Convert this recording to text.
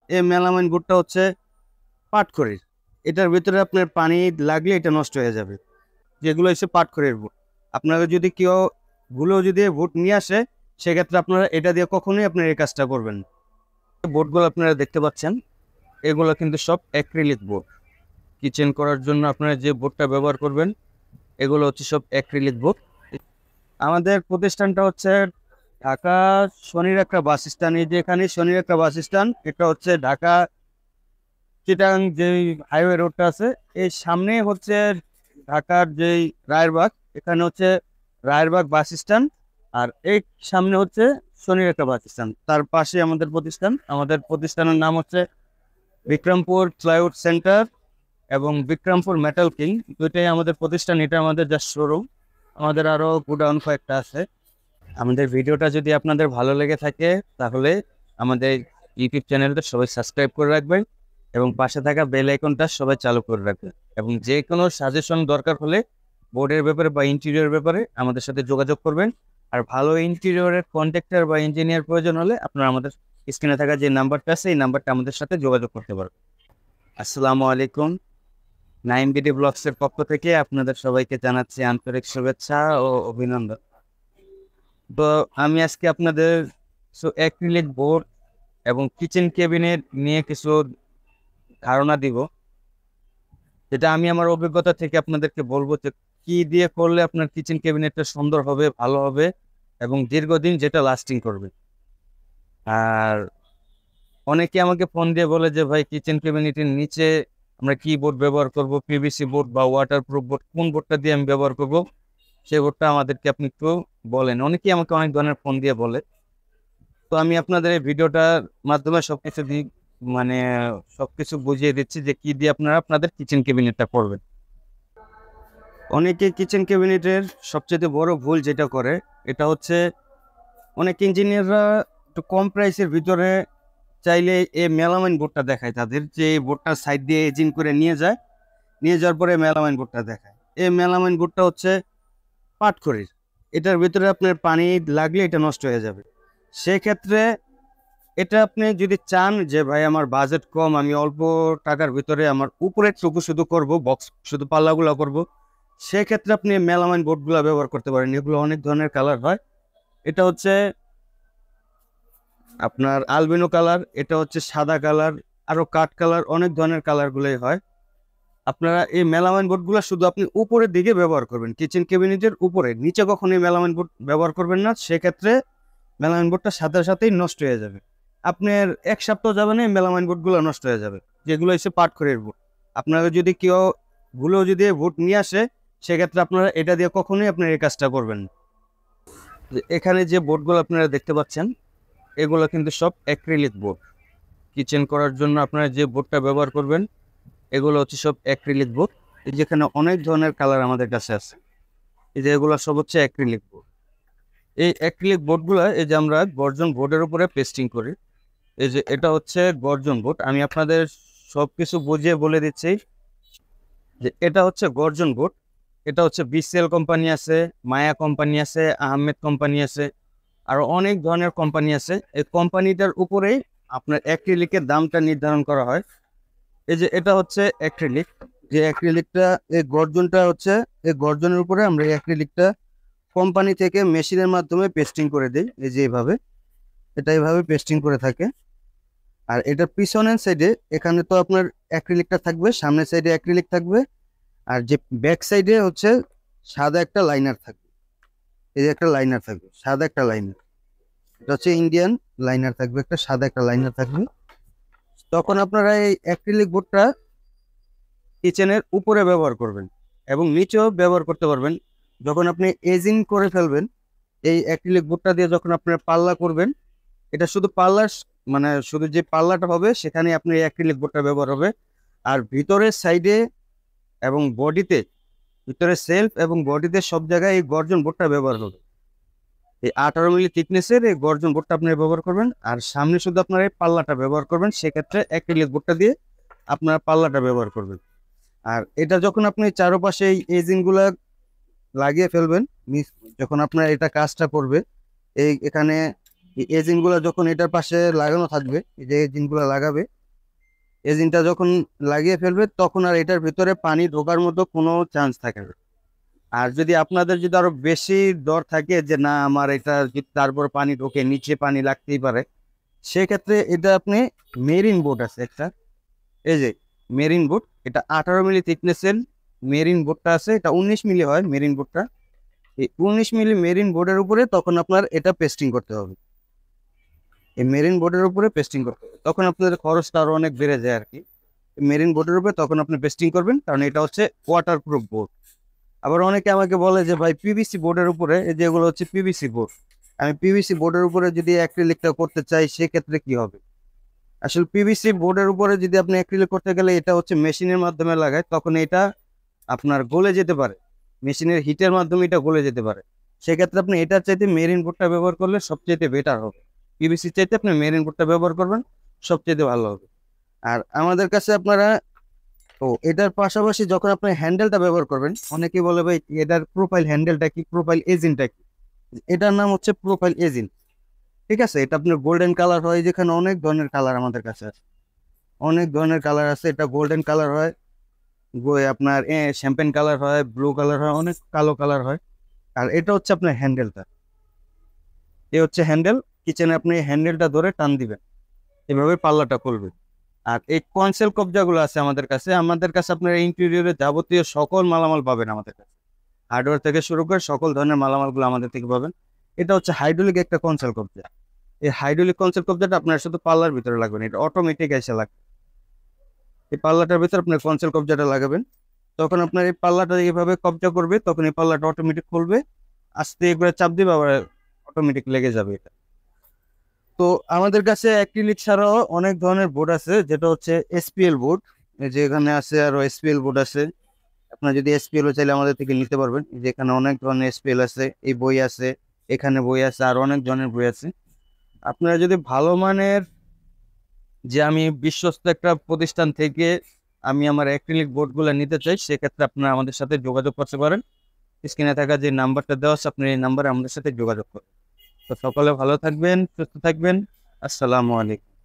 এই মেলামাইন বোর্ডটা হচ্ছে পাটখড়ির। এটার ভিতরে আপনার পানি লাগলে এটা নষ্ট হয়ে যাবে। যেগুলো হচ্ছে পাটখড়ির বোর্ড, আপনারা যদি কেউ যদি বোর্ড নিয়ে আসে, সেক্ষেত্রে আপনারা এটা দিয়ে কখনোই আপনার এই কাজটা করবেন না। বোর্ডগুলো আপনারা দেখতে পাচ্ছেন, এগুলো কিন্তু সব অ্যাক্রিলিক বোর্ড। কিচেন করার জন্য আপনারা যে বোর্ডটা ব্যবহার করবেন, এগুলো হচ্ছে সব অ্যাক্রিলিক বোর্ড। আমাদের প্রতিষ্ঠানটা হচ্ছে ঢাকা শনির একটা বাস স্ট্যান্ড। এই যে এখানে শনির একটা বাস স্ট্যান্ড, এটা হচ্ছে ঢাকা চিটাং যে হাইওয়ে রোডটা আছে, এই সামনে হচ্ছে ঢাকার যেই রায়েরবাগ, এখানে হচ্ছে রায়েরবাগ বাস স্ট্যান্ড। আর এই সামনে হচ্ছে শনির একটা বাস স্ট্যান্ড, তার পাশে আমাদের প্রতিষ্ঠান। আমাদের প্রতিষ্ঠানের নাম হচ্ছে বিক্রমপুর প্লাইউড সেন্টার এবং বিক্রমপুর মেটাল কিং, দুইটাই আমাদের প্রতিষ্ঠান। এটা আমাদের জাস্ট শোরুম, আমাদের আরো গোডাউন কয়েকটা আছে। আমাদের ভিডিওটা যদি আপনাদের ভালো লেগে থাকে, তাহলে আমাদের ইউটিউব চ্যানেলটা সবাই সাবস্ক্রাইব করে রাখবেন এবং পাশে থাকা বেল আইকনটা সবাই চালু করে রাখবেন। এবং যে কোনো সাজেশন দরকার হলে বোর্ডের ব্যাপারে বা ইন্টেরিয়র ব্যাপারে আমাদের সাথে যোগাযোগ করবেন। আর ভালো ইন্টেরিয়রের কন্ট্রাক্টর বা ইঞ্জিনিয়ার প্রয়োজন হলে আপনারা আমাদের স্ক্রিনে থাকা যে নাম্বারটা আছে, এই নাম্বারটা আমাদের সাথে যোগাযোগ করতে পারবেন। আসসালামু আলাইকুম। 9BD ব্লগসের পক্ষ থেকে আপনাদের সবাইকে জানাচ্ছি আন্তরিক শুভেচ্ছা ও অভিনন্দন। তো আমি আজকে আপনাদের অ্যাক্রিলিক বোর্ড এবং কিচেন ক্যাবিনেট নিয়ে কিছু ধারণা দিব, যেটা আমি আমার অভিজ্ঞতা থেকে আপনাদেরকে বলবো যে কি দিয়ে করলে আপনার কিচেন ক্যাবিনেটটা সুন্দর হবে, ভালো হবে এবং দীর্ঘদিন যেটা লাস্টিং করবে। আর অনেকে আমাকে ফোন দিয়ে বলে যে ভাই, কিচেন ক্যাবিনেটের নিচে আমরা কি বোর্ড ব্যবহার করব, পিভিসি বোর্ড বা ওয়াটারপ্রুফ বোর্ড, কোন বোর্ডটা দিয়ে আমি ব্যবহার করব, সেই বোর্ডটা আমাদেরকে আপনি একটু বলেন। অনেকেই আমাকে অনেক ধরনের ফোন দিয়ে বলে। তো আমি আপনাদের এই ভিডিওটার মাধ্যমে মানে সবকিছু বুঝিয়ে দিচ্ছি যে কি দিয়ে আপনারা আপনাদের কিচেন ক্যাবিনেটটা করবেন। অনেকে কিচেন ক্যাবিনেটের সবচেয়ে বড় ভুল যেটা করে, এটা হচ্ছে অনেক ইঞ্জিনিয়াররা একটু কম প্রাইসের ভিতরে চাইলে এই মেলামাইন বোর্ডটা দেখায় তাদের, যে এই বোর্ডটা সাইড দিয়ে এজিং করে নিয়ে যায়, নিয়ে যাওয়ার পরে মেলামাইন বোর্ডটা দেখায়। এই মেলামাইন বোর্ডটা হচ্ছে পাটখড়ির। এটার ভিতরে আপনার পানি লাগলে এটা নষ্ট হয়ে যাবে। সেক্ষেত্রে এটা আপনি যদি চান যে ভাই আমার বাজেট কম, আমি অল্প টাকার ভিতরে আমার উপরের টুকু শুধু করব, বক্স শুধু পাল্লাগুলো করব, সেক্ষেত্রে আপনি মেলামাইন বোর্ডগুলো ব্যবহার করতে পারেন। এগুলো অনেক ধরনের কালার হয়। এটা হচ্ছে আপনার আলবিনো কালার, এটা হচ্ছে সাদা কালার, আরো কাঠ কালার, অনেক ধরনের কালারগুলোই হয়। আপনারা এই মেলামাইন বোর্ডগুলো শুধু আপনি উপরের দিকে ব্যবহার করবেন, কিচেন ক্যাবিনেটের উপরে, নিচে কখনোই মেলামাইন বোর্ড ব্যবহার করবেন না। সেক্ষেত্রে মেলামাইন বোর্ডটা সাথে সাথেই নষ্ট হয়ে যাবে। আপনার এক সপ্তাহ যাবে না, মেলামাইন বোর্ডগুলো নষ্ট হয়ে যাবে, যেগুলো হচ্ছে পাটখড়ির বোর্ড। আপনারা যদি কেউ যদি বোর্ড নিয়ে আসে, সেক্ষেত্রে আপনারা এটা দিয়ে কখনোই আপনার এই কাজটা করবেন না। এখানে যে বোর্ডগুলো আপনারা দেখতে পাচ্ছেন, এগুলো কিন্তু সব অ্যাক্রিলিক বোর্ড। কিচেন করার জন্য আপনারা যে বোর্ডটা ব্যবহার করবেন, এগুলো হচ্ছে সব অ্যাক্রিলিক বোর্ড। যেখানে অনেক ধরনের কালার আমাদের কাছে আছে, এই যে এগুলো সব হচ্ছে অ্যাক্রিলিক বোর্ড। এই অ্যাক্রিলিক বোর্ডগুলো এই যে আমরা গর্জন বোর্ডের উপরে পেস্টিং করি। এই যে এটা হচ্ছে গর্জন বোর্ড, আমি আপনাদের সবকিছু বুঝিয়ে বলে দিচ্ছি যে এটা হচ্ছে গর্জন বোর্ড। এটা হচ্ছে বিসিএল কোম্পানি আছে, মায়া কোম্পানি আছে, আহমেদ কোম্পানি আছে, আর অনেক ধরনের কোম্পানি আছে। এই কোম্পানিটার উপরেই আপনার অ্যাক্রিলিকের দামটা নির্ধারণ করা হয়। এই যে এটা হচ্ছে অ্যাক্রিলিক, যে অ্যাক্রিলিকটা, এই গর্জনটা হচ্ছে, এই গর্জনের উপরে আমরা এই অ্যাক্রিলিকটা কোম্পানি থেকে মেশিনের মাধ্যমে পেস্টিং করে দিই। এই যে এইভাবে, এটা এইভাবে পেস্টিং করে থাকে। আর এটার পিছনের সাইডে, এখানে তো আপনার অ্যাক্রিলিকটা থাকবে, সামনের সাইডে অ্যাক্রিলিক থাকবে, আর যে ব্যাক সাইডে হচ্ছে সাদা একটা লাইনার থাকবে। এই যে একটা লাইনার থাকবে, সাদা একটা লাইনার, এটা হচ্ছে ইন্ডিয়ান লাইনার থাকবে, একটা সাদা একটা লাইনার থাকবে। তখন আপনারা এই অ্যাক্রিলিক বোর্ডটা কিচেনের উপরে ব্যবহার করবেন এবং নিচেও ব্যবহার করতে পারবেন। যখন আপনি এজিং করে ফেলবেন, এই অ্যাক্রিলিক বোর্ডটা দিয়ে যখন আপনার পাল্লা করবেন, এটা শুধু পাল্লার, মানে শুধু যে পাল্লাটা হবে সেখানে আপনি অ্যাক্রিলিক বোর্ডটা ব্যবহার হবে। আর ভিতরের সাইডে এবং বডিতে, ভিতরের সেলফ এবং বডিতে সব জায়গায় এই গর্জন বোর্ডটা ব্যবহার হবে। এই 18 মিলি থিকনেসের এই গর্জন বোর্ডটা আপনি ব্যবহার করবেন, আর সামনে শুধু আপনার এই পাল্লাটা ব্যবহার করবেন। সেক্ষেত্রে অ্যাক্রিলিক বোর্ডটা দিয়ে আপনার পাল্লাটা ব্যবহার করবেন। আর এটা যখন আপনি চারপাশে এই এজিংগুলা লাগিয়ে ফেলবেন, যখন আপনার এটা কাজটা করবে, এখানে এজিংগুলা যখন এটার পাশে লাগানো থাকবে, এই যে এজিংগুলা লাগাবে, এজিনটা যখন লাগিয়ে ফেলবে তখন আর এটার ভিতরে পানি ঢোকার মতো কোনো চান্স থাকে না। আর যদি আপনাদের যদি আরো বেশি দর থাকে যে না আমার এটা যদি তারপর পানি ঢোকে, নিচে পানি লাগতেই পারে, সেক্ষেত্রে এটা আপনি মেরিন বোর্ড আছে একটা, এই যে মেরিন বোর্ড, এটা 18 মিলি থিকনেসের মেরিন বোর্ডটা আছে, এটা 19 মিলি হয় মেরিন বোর্ডটা। এই 19 মিলি মেরিন বোর্ডের উপরে তখন আপনার এটা পেস্টিং করতে হবে, এই মেরিন বোর্ডের উপরে পেস্টিং করতে হবে, তখন আপনাদের খরচটা আরো অনেক বেড়ে যায় আর কি। মেরিন বোর্ডের উপরে তখন আপনি পেস্টিং করবেন, কারণ এটা হচ্ছে ওয়াটার প্রুফ বোর্ড। আবার অনেকে আমাকে বলে যে ভাই পিভিসি বোর্ডের উপরে, এই যেগুলো হচ্ছে পিভিসি বোর্ড, আমি পিভিসি বোর্ডের উপরে যদি অ্যাক্রিলিকটা করতে চাই সেক্ষেত্রে কি হবে? আসলে পিভিসি বোর্ডের উপরে যদি আপনি অ্যাক্রিলিক করতে গেলে এটা হচ্ছে মেশিনের মাধ্যমে লাগায়, তখন এটা আপনার গলে যেতে পারে, মেশিনের হিটের মাধ্যমে এটা গলে যেতে পারে। সেক্ষেত্রে আপনি এটার চাইতে মেরিন বোর্ডটা ব্যবহার করলে সবচেয়ে বেটার হবে। পিভিসি চাইতে আপনি মেরিন বোর্ডটা ব্যবহার করবেন, সবচেয়ে ভালো হবে। আর আমাদের কাছে আপনারা, এটার পাশাপাশি যখন আপনি হ্যান্ডেলটা ব্যবহার করবেন, অনেকেই বলে ভাই এটার প্রোফাইল হ্যান্ডেলটা কি, প্রোফাইল এজিনটা কি? এটার নাম হচ্ছে প্রোফাইল এজিন। ঠিক আছে, এটা আপনার গোল্ডেন কালার হয়, যেখানে অনেক ধরনের কালার আমাদের কাছে আছে, অনেক ধরনের কালার আছে। এটা গোল্ডেন কালার হয়, আপনার শ্যাম্পেন কালার হয়, ব্লু কালার হয়, অনেক কালো কালার হয়। আর এটা হচ্ছে আপনার হ্যান্ডেলটা, এ হচ্ছে হ্যান্ডেল। কিচেনে আপনি হ্যান্ডেলটা ধরে টান দিবেন, এভাবে পাল্লাটা খুলবে। আর এই কনসেল কবজাগুলো আছে আমাদের কাছে আপনার ইন্টেরিয়রের যাবতীয় সকল মালামাল পাবেন আমাদের কাছে, হার্ডওয়্যার থেকে শুরু করে সকল ধরনের মালামালগুলো আমাদের থেকে পাবেন। এটা হচ্ছে হাইড্রোলিক একটা কনসেল কবজা। এই হাইড্রোলিক কনসেল কবজাটা আপনার শুধু পাল্লার ভিতরে লাগবে না, এটা অটোমেটিক এসে লাগবে। এই পাল্লাটার ভিতরে আপনার কনসেল কবজাটা লাগাবেন, তখন আপনার এই পাল্লাটা এইভাবে কবজা করবে, তখন এই পাল্লাটা অটোমেটিক খুলবে, আস্তে করে চাপ দিবে, আবার অটোমেটিক লেগে যাবে এটা। তো আমাদের কাছে অ্যাক্রিলিক ছাড়াও অনেক ধরনের বোর্ড আছে, যেটা হচ্ছে এসপিএল বোর্ড, যে এখানে আছে, আরো এসপিএল বোর্ড আছে। আপনার যদি এসপিএল চাইলে আমাদের থেকে নিতে পারবেন, যেখানে অনেক ধরনের এসপিএল আছে, এই বই আছে, এখানে বই আছে, আর অনেক ধরনের বই আছে। আপনারা যদি ভালো মানের, যে আমি বিশ্বস্ত একটা প্রতিষ্ঠান থেকে আমি আমার অ্যাক্রিলিক বোর্ডগুলো নিতে চাই, সেক্ষেত্রে আপনারা আমাদের সাথে যোগাযোগ করতে পারেন। স্ক্রিনে থাকা যে নাম্বারটা দেওয়া আছে, আপনি এই নাম্বারে আমাদের সাথে যোগাযোগ করুন। তো সকলে ভালো থাকবেন, সুস্থ থাকবেন। আসসালামু আলাইকুম।